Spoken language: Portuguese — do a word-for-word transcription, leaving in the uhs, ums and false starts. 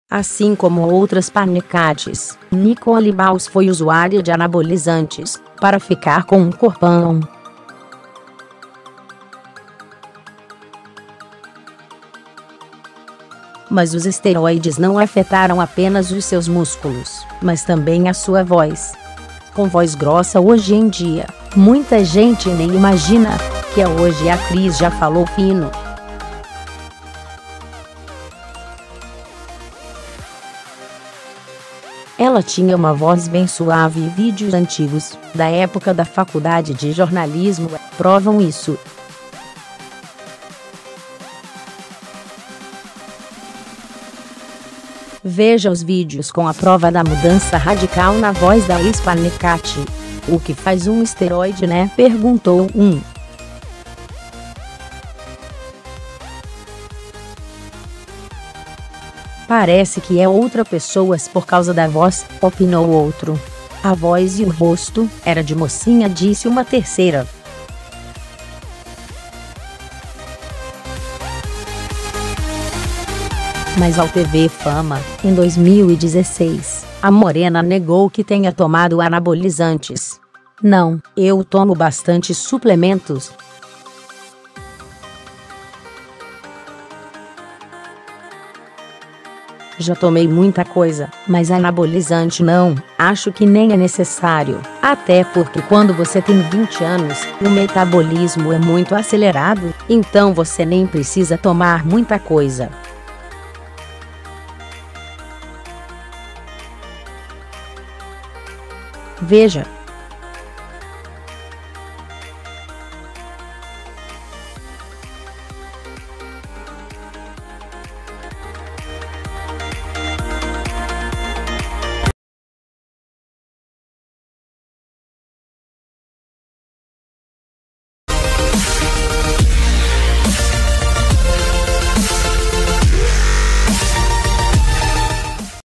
Assim como outras panicates, Nicole Baus foi usuária de anabolizantes para ficar com um corpão. Mas os esteroides não afetaram apenas os seus músculos, mas também a sua voz. Com voz grossa hoje em dia, muita gente nem imagina que hoje a Cris já falou fino. Ela tinha uma voz bem suave e vídeos antigos, da época da faculdade de jornalismo, provam isso. Veja os vídeos com a prova da mudança radical na voz da ex-panicate. O que faz um esteroide, né? Perguntou um. Parece que é outra pessoa por causa da voz, opinou outro. A voz e o rosto era de mocinha, disse uma terceira. Mas ao T V Fama, em dois mil e dezesseis, a morena negou que tenha tomado anabolizantes. Não, eu tomo bastante suplementos. Já tomei muita coisa, mas anabolizante não, acho que nem é necessário. Até porque quando você tem vinte anos, o metabolismo é muito acelerado, então você nem precisa tomar muita coisa. Veja.